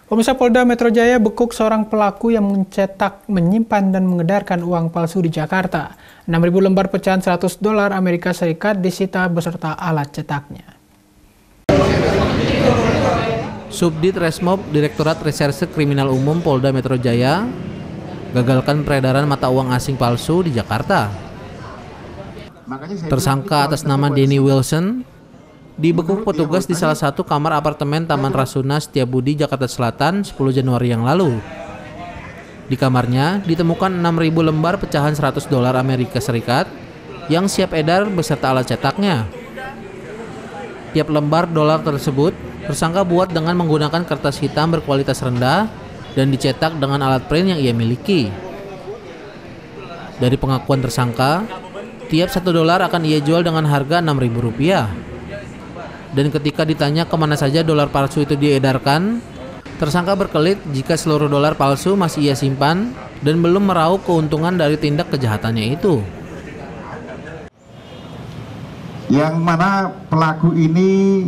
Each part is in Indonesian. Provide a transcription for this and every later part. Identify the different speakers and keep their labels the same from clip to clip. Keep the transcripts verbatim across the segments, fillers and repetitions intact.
Speaker 1: Pemirsa, Polda Metro Jaya bekuk seorang pelaku yang mencetak, menyimpan, dan mengedarkan uang palsu di Jakarta. enam ribu lembar pecahan seratus dolar Amerika Serikat disita beserta alat cetaknya.
Speaker 2: Subdit Resmob Direktorat Reserse Kriminal Umum Polda Metro Jaya gagalkan peredaran mata uang asing palsu di Jakarta. Tersangka atas nama Denny Wilson dibekuk petugas di salah satu kamar apartemen Taman Rasuna Setiabudi, Jakarta Selatan sepuluh Januari yang lalu. Di kamarnya ditemukan enam ribu lembar pecahan seratus dolar Amerika Serikat yang siap edar beserta alat cetaknya. Tiap lembar dolar tersebut tersangka buat dengan menggunakan kertas hitam berkualitas rendah dan dicetak dengan alat print yang ia miliki. Dari pengakuan tersangka, tiap satu dolar akan ia jual dengan harga enam ribu rupiah. Dan ketika ditanya kemana saja dolar palsu itu diedarkan, tersangka berkelit jika seluruh dolar palsu masih ia simpan dan belum meraup keuntungan dari tindak kejahatannya itu.
Speaker 3: Yang mana pelaku ini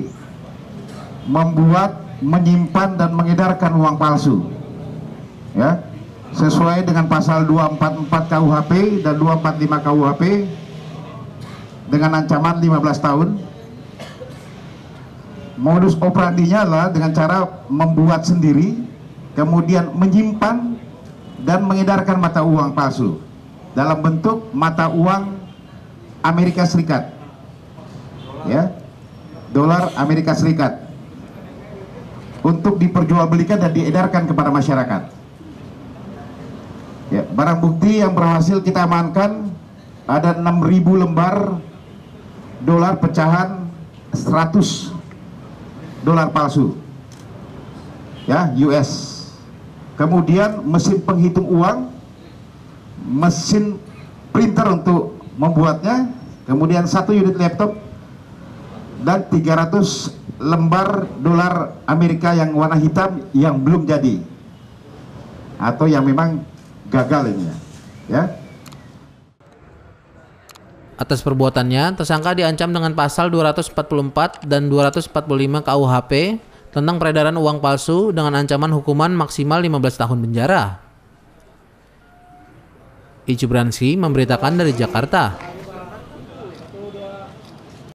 Speaker 3: membuat, menyimpan, dan mengedarkan uang palsu, ya, sesuai dengan pasal dua ratus empat puluh empat K U H P dan dua ratus empat puluh lima K U H P dengan ancaman lima belas tahun. Modus operandinya adalah dengan cara membuat sendiri, kemudian menyimpan dan mengedarkan mata uang palsu dalam bentuk mata uang Amerika Serikat, ya, dolar Amerika Serikat, untuk diperjualbelikan dan diedarkan kepada masyarakat. Ya, barang bukti yang berhasil kita amankan ada enam ribu lembar dolar pecahan seratus dolar palsu, ya, U S. Kemudian mesin penghitung uang, mesin printer untuk membuatnya, kemudian satu unit laptop, dan tiga ratus lembar dolar Amerika yang warna hitam yang belum jadi atau yang memang gagal ini, ya.
Speaker 2: Atas perbuatannya, tersangka diancam dengan pasal dua ratus empat puluh empat dan dua ratus empat puluh lima K U H P tentang peredaran uang palsu dengan ancaman hukuman maksimal lima belas tahun penjara. Icubransi memberitakan dari Jakarta.